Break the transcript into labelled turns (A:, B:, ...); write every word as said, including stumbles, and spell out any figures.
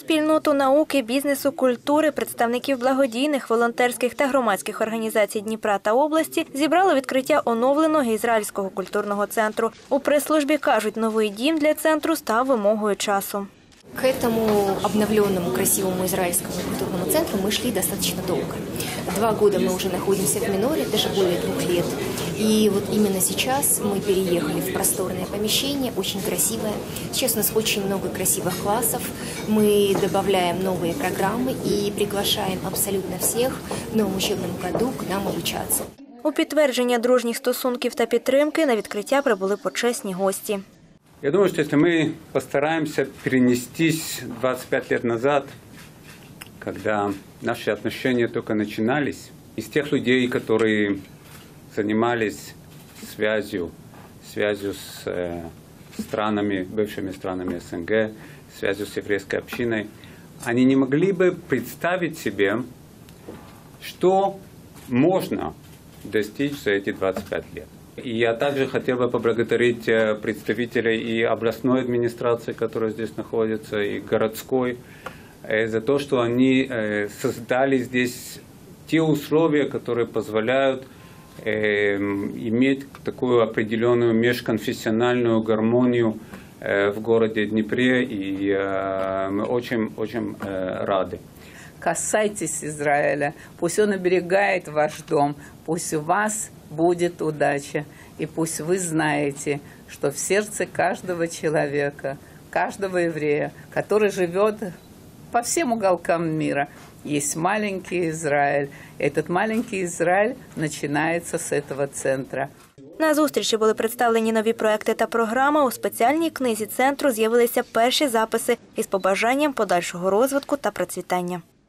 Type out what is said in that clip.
A: Спільноту науки, бізнесу, культури, представників благодійних, волонтерських та громадських організацій Дніпра та області зібрало відкриття оновленого ізраїльського культурного центру. У прес-службі кажуть, новий дім для центру став вимогою часу.
B: К этому обновленному красивому израильскому культурному центру мы шли достаточно долго. Два года мы уже находимся в Миноре, даже более двух лет. И вот именно сейчас мы переехали в просторное помещение, очень красивое. Сейчас у нас очень много красивых классов. Мы добавляем новые программы и приглашаем абсолютно всех в новом учебном году к нам обучаться.
A: У підтвердження дружніх стосунків та підтримки на відкриття прибули почесні гості.
C: Я думаю, что если мы постараемся перенестись двадцать пять лет назад, когда наши отношения только начинались, из тех людей, которые занимались связью, связью с э, странами, бывшими странами СНГ, связью с еврейской общиной, они не могли бы представить себе, что можно достичь за эти двадцать пять лет. И я также хотел бы поблагодарить представителей и областной администрации, которая здесь находится, и городской, за то, что они создали здесь те условия, которые позволяют иметь такую определенную межконфессиональную гармонию в городе Днепре, и мы очень-очень рады.
D: Касайтесь Израиля, пусть он оберегает ваш дом, пусть у вас будет удача, и пусть вы знаете, что в сердце каждого человека, каждого еврея, который живет по всем уголкам мира, есть маленький Израиль. Этот маленький Израиль начинается с этого центра.
A: На зустрічі були представлені нові проекти та програми. У спеціальній книзі центру з'явилися перші записи із побажанням подальшого розвитку та процвітання.